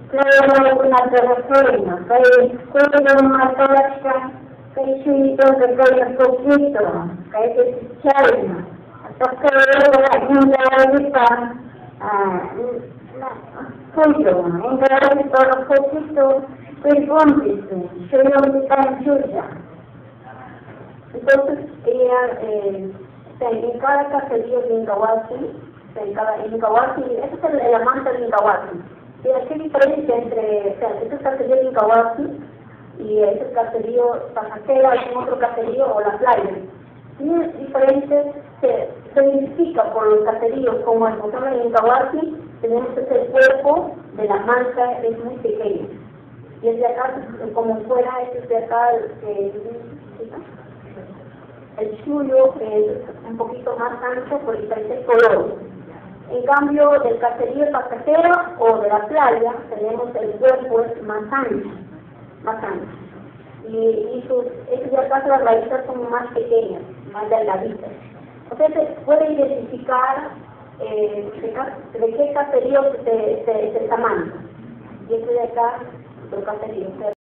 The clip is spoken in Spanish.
una terraforma, que una talasca, que siento que hay poquito, que es chalma, toque la gente está pollo, en cada todo poquito, que cómplice, se lo está en suya. Entonces, en cada caserío de Incahuasi, en Incahuasi, ese es el amante de Incahuasi. ¿Y qué diferencia entre ese caserío de Incahuasi y ese caserío Pasajera, algún otro caserío o la playa? Es diferente, se identifica por los caseríos, como el motor de Incahuasi, tenemos ese cuerpo de la mancha, es muy pequeño. Y el de acá, como fuera, es de acá, el suyo es un poquito más ancho por diferentes colores. En cambio, del caserío pasajero o de la playa, tenemos el cuerpo más ancho, más ancho. Y esos de acá, las raíces son más pequeñas, más delgaditas. O sea, se puede identificar de qué caserío se está tamaño. Y este de acá, otro caserío.